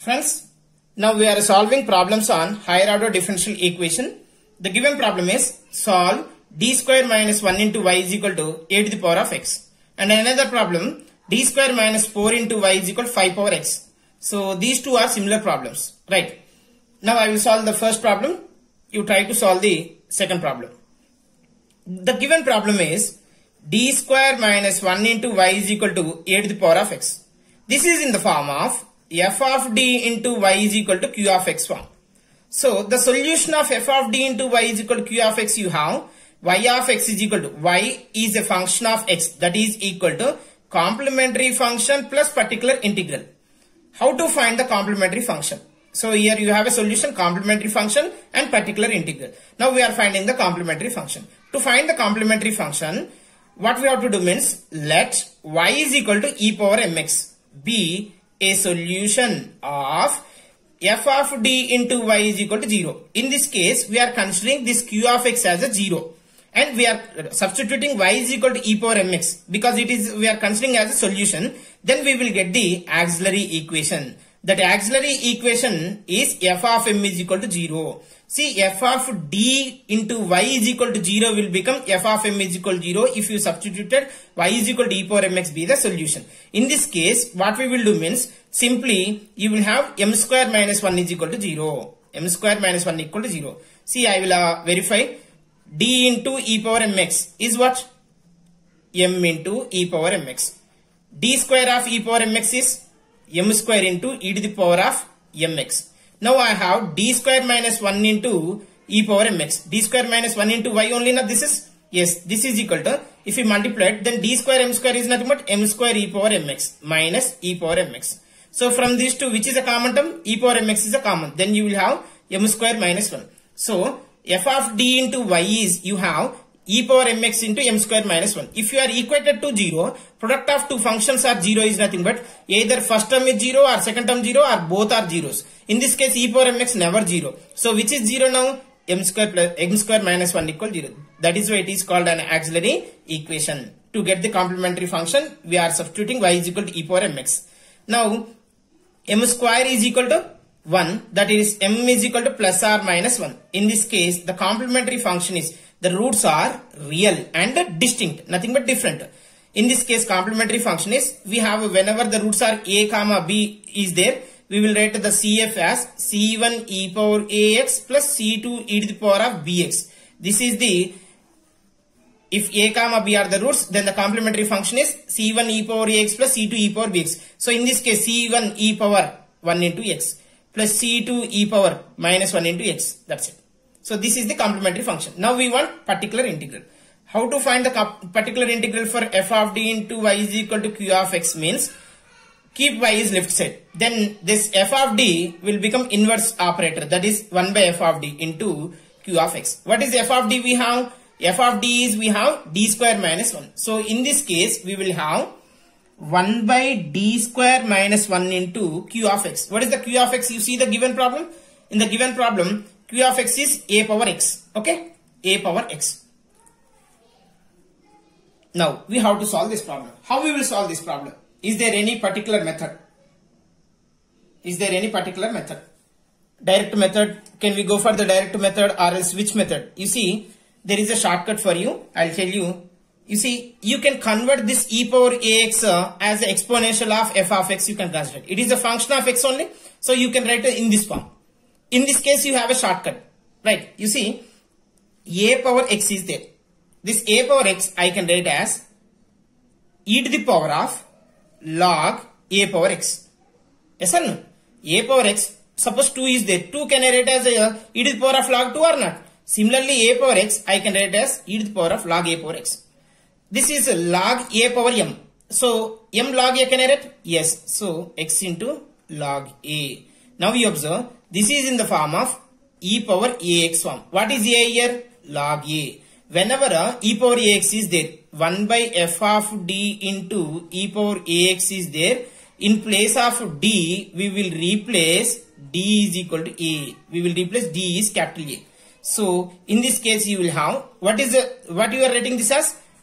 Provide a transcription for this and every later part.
Friends, now we are solving problems on higher order differential equation. The given problem is solve d square minus 1 into y is equal to a to the power of x. And another problem, d square minus 4 into y is equal to 5 power x. So these two are similar problems, right? Now I will solve the first problem. You try to solve the second problem. The given problem is d square minus 1 into y is equal to a to the power of x. This is in the form of f of d into y is equal to q of x form. So the solution of f of d into y is equal to q of x, you have y of x is equal to y is a function of x, that is equal to complementary function plus particular integral. How to find the complementary function? So here you have a solution, complementary function and particular integral. Now we are finding the complementary function. To find the complementary function, what we have to do means let y is equal to e power mx be a solution of f of d into y is equal to 0. In this case, we are considering this q of x as a 0. And we are substituting y is equal to e power mx because we are considering as a solution. Then we will get the auxiliary equation. That auxiliary equation is f of m is equal to 0. See, f of d into y is equal to 0 will become f of m is equal to 0 if you substituted y is equal to e power mx be the solution. In this case, what we will do means simply you will have m square minus 1 is equal to 0. M square minus 1 equal to 0. See, I will verify. D into e power mx is what? M into e power mx. D square of e power mx is m square into e to the power of mx. Now I have d square minus 1 into e power mx. D square minus 1 into y only, now this is, yes, this is equal to, if we multiply it, then d square m square is nothing but m square e power mx minus e power mx. So from these two, which is a common term? E power mx is a common. Then you will have m square minus 1. So f of d into y is, you have e power mx into m square minus 1. If you are equated to 0, product of two functions are 0 is nothing but either first term is 0 or second term 0 or both are zeros. In this case, e power mx never 0. So which is 0 now? M square minus 1 equal 0. That is why it is called an auxiliary equation. To get the complementary function, we are substituting y is equal to e power mx. Now, m square is equal to 1, that is m is equal to plus or minus 1. In this case, the complementary function is the roots are real and distinct, nothing but different. In this case, complementary function is we have whenever the roots are a comma b is there, we will write the CF as c1 e power ax plus c2 e to the power of bx. This is the, if a comma b are the roots, then the complementary function is c1 e power ax plus c2 e power bx. So in this case, c1 e power 1 into x plus c2 e power minus 1 into x. That's it. So this is the complementary function. Now we want particular integral. How to find the particular integral for f of d into y is equal to q of x means keep y is left side. Then this f of d will become inverse operator, that is 1 by f of d into q of x. What is f of d we have? F of d is we have d square minus 1. So in this case we will have 1 by d square minus 1 into q of x. What is the q of x? You see the given problem? In the given problem, q of x is a power x. Okay? A power x. Now, we have to solve this problem. How we will solve this problem? Is there any particular method? Is there any particular method? Direct method? Can we go for the direct method or else which method? You see, there is a shortcut for you. I'll tell you. You see, you can convert this e power ax as the exponential of f of x. You can consider it. It is a function of x only. So you can write it in this form. In this case, you have a shortcut. Right. You see, a power x is there. This a power x I can write as e to the power of log a power x. Yes or no? A power x, suppose 2 is there. 2 can I write as e to the power of log 2 or not? Similarly, a power x I can write as e to the power of log a power x. This is log a power m. So, m log a can I write? Yes. So, x into log a. Now, you observe, this is in the form of e power ax form. What is a here? Log a. Whenever e power ax is there, 1 by f of d into e power ax is there, in place of d, we will replace d is equal to a. We will replace d is capital A. So, in this case, you will have, what you are writing this as?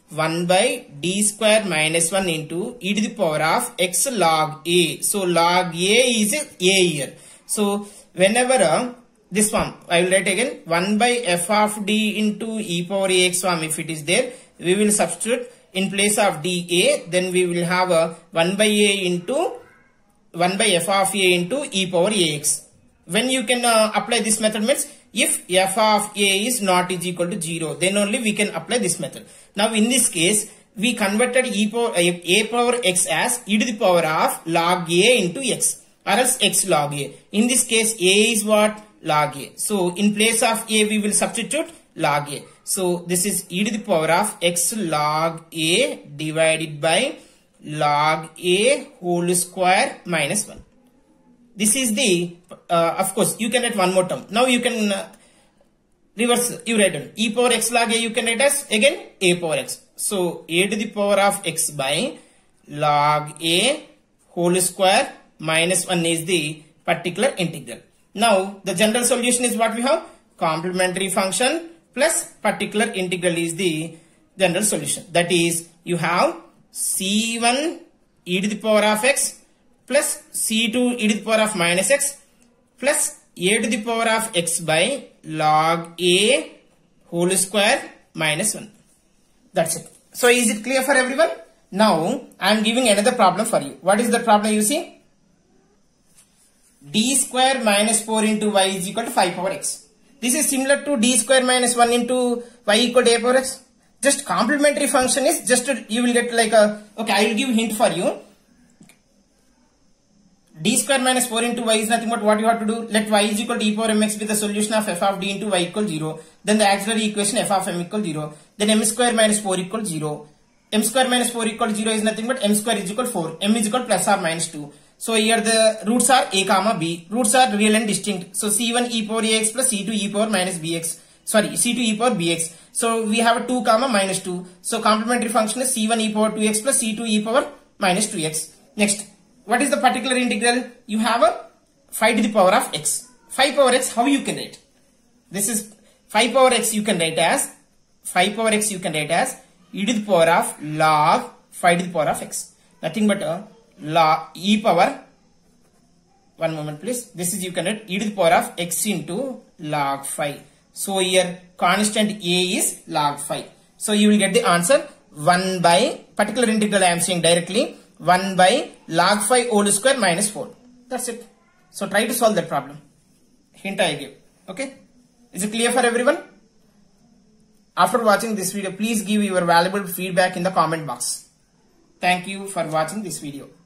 1 by d square minus 1 into e to the power of x log a. So log a is a here. So whenever this form, I will write again 1 by f of d into e power ax form. If it is there, we will substitute in place of dA. Then we will have a 1 by a into 1 by f of a into e power ax. When you can apply this method means if f of a is not is equal to 0, then only we can apply this method. Now in this case, we converted a power x as e to the power of log a into x, or else x log a. In this case, a is what? Log a. So in place of a, we will substitute log a. So this is e to the power of x log a divided by log a whole square minus 1. This is the, of course, you can write one more term. Now you can reverse, you write down e power x log a, you can write as again a power x. So a to the power of x by log a whole square minus 1 is the particular integral. Now the general solution is what we have? Complementary function plus particular integral is the general solution. That is, you have c1 e to the power of x plus c2 e to the power of minus x plus a to the power of x by log a whole square minus 1. That's it. So is it clear for everyone? Now I am giving another problem for you. What is the problem you see? D square minus 4 into y is equal to 5 power x. This is similar to d square minus 1 into y equal to a power x. Just complementary function is just you will get like a, okay, I will give hint for you. D square minus 4 into y is nothing but what you have to do. Let y is equal to e power mx be the solution of f of d into y equals 0. Then the auxiliary equation f of m equals 0. Then m square minus 4 equals 0. M square minus 4 equals 0 is nothing but m square is equal to 4. M is equal to plus or minus 2. So here the roots are a comma b. Roots are real and distinct. So c1 e power ax plus c2 e power minus bx. Sorry, c2 e power bx. So we have a 2 comma minus 2. So complementary function is c1 e power 2x plus c2 e power minus 2x. Next, what is the particular integral? You have a 5 to the power of x. 5 power x, how you can write? This is 5 power x you can write as, 5 power x you can write as e to the power of log 5 to the power of x. Nothing but a log e power, one moment please, this is you can write e to the power of x into log 5. So here constant a is log 5. So you will get the answer 1 by, particular integral I am saying directly, 1 by log 5 whole square minus 4. That's it. So try to solve that problem. Hint I gave. Okay. Is it clear for everyone? After watching this video, please give your valuable feedback in the comment box. Thank you for watching this video.